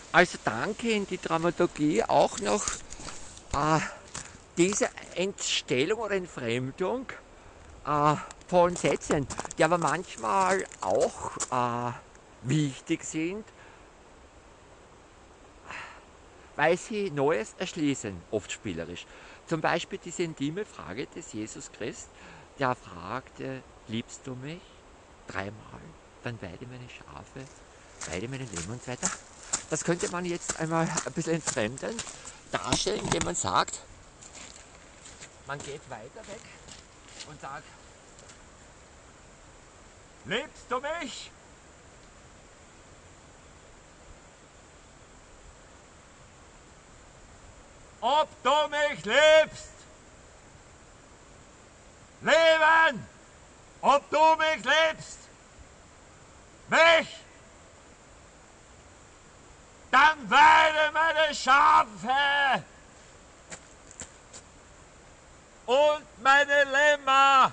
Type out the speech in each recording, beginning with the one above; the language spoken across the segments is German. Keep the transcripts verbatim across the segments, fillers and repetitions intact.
Also danke in die Dramaturgie auch noch äh, diese Entstellung oder Entfremdung äh, von Sätzen, die aber manchmal auch äh, wichtig sind, weil sie Neues erschließen, oft spielerisch. Zum Beispiel diese intime Frage des Jesus Christ, der fragte, liebst du mich? Dreimal, dann weide meine Schafe, weide meine Lämmer und so weiter. Das könnte man jetzt einmal ein bisschen entfremden, darstellen, indem man sagt, man geht weiter weg und sagt, liebst du mich? Ob du mich liebst? Leben! Ob du mich liebst? Mich? Dann weide meine Schafe und meine Lämmer.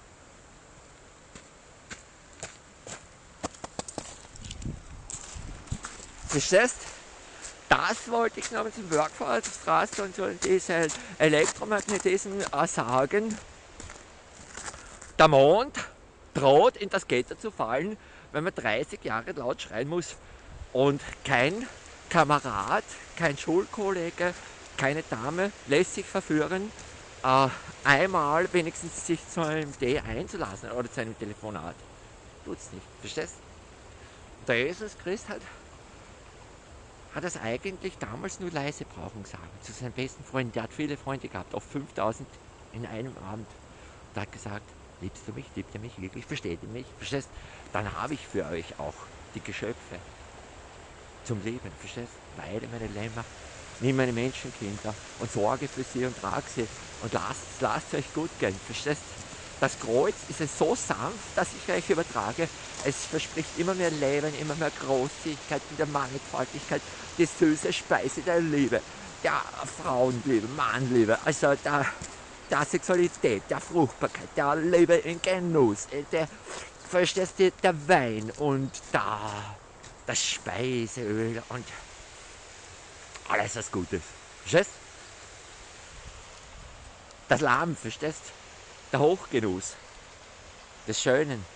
Verstehst? Das wollte ich noch mit dem Workforce und so diese Elektromagnetismus äh, sagen. Der Mond droht in das Gitter zu fallen, wenn man dreißig Jahre laut schreien muss und kein Kamerad, kein Schulkollege, keine Dame lässt sich verführen, äh, einmal wenigstens sich zu einem D einzulassen oder zu einem Telefonat. Tut's nicht, verstehst? Der Jesus Christ hat, hat das eigentlich damals nur leise brauchen sagen, zu seinen besten Freunden. Der hat viele Freunde gehabt, auf fünftausend in einem Abend. Und hat gesagt, liebst du mich, liebt ihr mich wirklich, versteht ihr mich, verstehst? Dann habe ich für euch auch die Geschöpfe zum Leben, verstehst? Weide meine Lämmer, nimm meine Menschenkinder und sorge für sie und trage sie und lasst, lasst euch gut gehen, verstehst? Das Kreuz ist es so sanft, dass ich euch übertrage. Es verspricht immer mehr Leben, immer mehr Großzügigkeit in der Mannigfaltigkeit, die süße Speise der Liebe, der Frauenliebe, Mannliebe, also der, der Sexualität, der Fruchtbarkeit, der Liebe in Genuss, der, verstehst du, der Wein und der, das Speiseöl und alles was Gutes. Verstehst? Das Lamm, verstehst? Der Hochgenuss des Schönen.